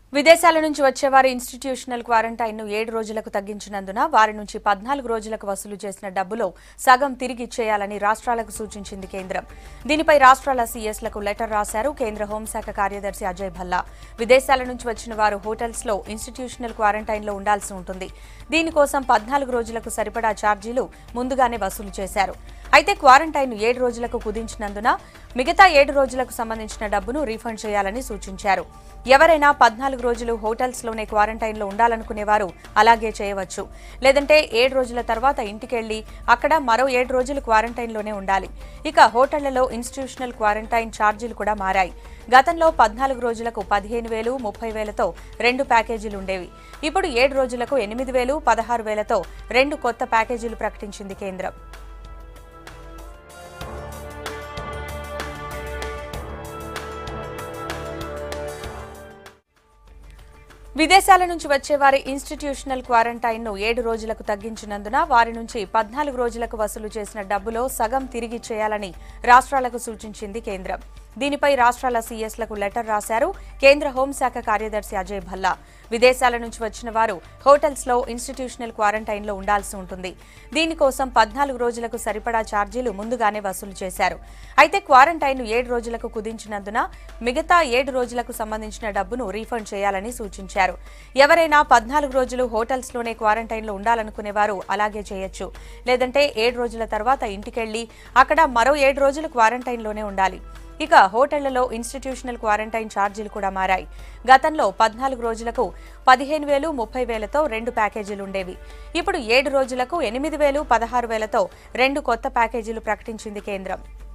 విదేశాల నుంచి వచ్చేవారి institutional quarantine ను 7 రోజులకు తగ్గించినందున వారి నుంచి 14 రోజులకు వసూలు చేసిన డబ్బులో సగం తిరిగి ఇచ్చేయాలని రాష్ట్రాలకు సూచించింది కేంద్రం. దీనిపై రాష్ట్రాల సీఎస్లకు లెటర్ రాశారు కేంద్ర హోంశాఖ కార్యదర్శి అజయ్ భల్లా. విదేశాల నుంచి వచ్చిన వారు హోటల్స్ లో ఇన్స్టిట్యూషనల్ క్వారంటైన్ లో ఉండాల్సి ఉంటుంది. దీనికోసం 14 రోజులకు సరిపడా ఛార్జీలు ముందుగానే వసూలు చేశారు. అయితే క్వారంటైన్ 7 రోజులకు కుదించినందున మిగతా 7 రోజులకు సంబంధించిన డబ్బును రీఫండ్ చేయాలని సూచించారు. ఎవరైనా 14 రోజులు హోటల్స్ లోనే క్వారంటైన్ లో ఉండాలనుకునేవారు అలాగే చేయవచ్చు. లేదంటే 7 రోజుల తర్వాత ఇంటికెళ్లి అక్కడ మరో 7 రోజులు క్వారంటైన్ లోనే ఉండాలి. ఇక హోటళ్లలో ఇన్స్టిట్యూషనల్ క్వారంటైన్ ఛార్జీలు కూడా మారాయి. గతంలో 14 రోజులకు 15,000, 30,000తో 2 ప్యాకేజీలు ఉండేవి. ఇప్పుడు 7 రోజులకు 8,000, 16,000తో 2 కొత్త ప్యాకేజీలు ప్రకటించింది కేంద్రం. విదేశాల నుంచి వచ్చేవారి ఇన్స్టిట్యూషనల్ క్వారంటైన్ ను 7 రోజులకు తగ్గించినందున వారి నుంచి 14 రోజులకు వసూలు చేసిన డబ్బులో సగం తిరిగి చేయాలని రాష్ట్రాలకు సూచించింది కేంద్రం. దీనిపై రాష్ట్రాల సీఎస్లకు లెటర్ రాశారు కేంద్ర హోంశాఖ కార్యదర్శి అజయ్ భల్లా. విదేశాల నుంచి వచ్చిన వారు హోటల్స్ లో ఇన్స్టిట్యూషనల్ క్వారంటైన్ లో ఉండాల్సి ఉంటుంది. దీనికోసం 14 రోజులకు సరిపడా ఛార్జీలు ముందుగానే వసూలు చేశారు. అయితే క్వారంటైన్ 7 రోజులకు కుదించినందున మిగతా 7 రోజులకు సంబంధించిన డబ్బును రీఫండ్ చేయాలని సూచించారు. ఎవరైనా 14 రోజులు హోటల్స్ లోనే క్వారంటైన్ లో ఉండాలనుకునేవారు అలాగే చేయొచ్చు. లేదంటే 7 రోజుల తర్వాత ఇంటికెళ్లి అక్కడ మరో 7 రోజులు క్వారంటైన్ లోనే ఉండాలి. ఇక హోటళ్లలో ఇన్స్టిట్యూషనల్ క్వారంటైన్ ఛార్జీలు కూడా మారాయి. గతంలో 14 రోజులకు 15,000, 30,000తో 2 ప్యాకేజీలు ఉండేవి. ఇప్పుడు 7 రోజులకు 8,000, 16,000తో 2 కొత్త ప్యాకేజీలు ప్రకటించింది కేంద్రం.